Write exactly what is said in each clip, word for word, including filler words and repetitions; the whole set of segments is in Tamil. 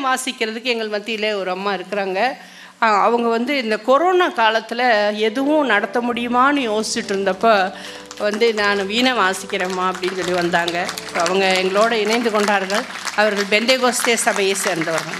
வாசிக்கிறதுக்கு எங்கள் மத்தியில் ஒரு அம்மா இருக்கிறாங்க. அவங்க வந்து இந்த கொரோனா காலத்தில் எதுவும் நடத்த முடியுமான்னு யோசிச்சுட்டு இருந்தப்போ வந்து நான் வீணை வாசிக்கிறேம்மா அப்படின்னு சொல்லி வந்தாங்க. அவங்க எங்களோட இணைந்து கொண்டார்கள். அவர்கள் பெந்தேகோஸ்தே சபையை சேர்ந்தவர்கள்.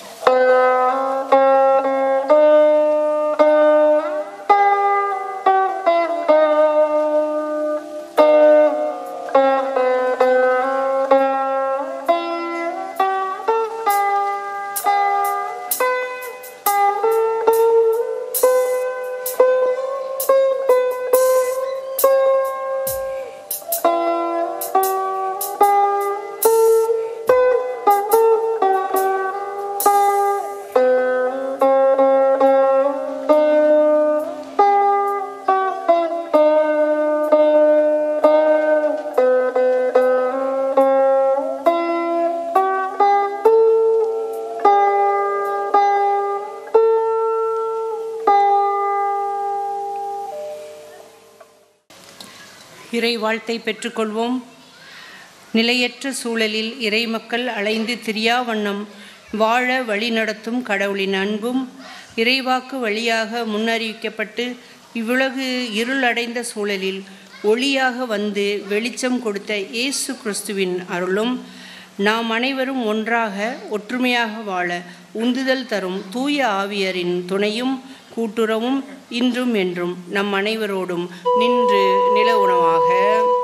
இறை வாழ்த்தை பெற்றுக்கொள்வோம். நிலையற்ற சூழலில் இறை மக்கள் அலைந்து திரியா வண்ணம் வாழ வழிநடத்தும் கடவுளின் அன்பும் இறைவாக்கு வழியாக முன்னறிவிக்கப்பட்டு இவ்வுலகு இருளடைந்த சூழலில் ஒளியாக வந்து வெளிச்சம் கொடுத்த இயேசு கிறிஸ்துவின் அருளும் நாம் அனைவரும் ஒன்றாக ஒற்றுமையாக வாழ உந்துதல் தரும் தூய ஆவியரின் துணையும் கூட்டுறவும் இன்றும் என்றும் நம் அனைவரோடும் நின்று நிலவுணவாக.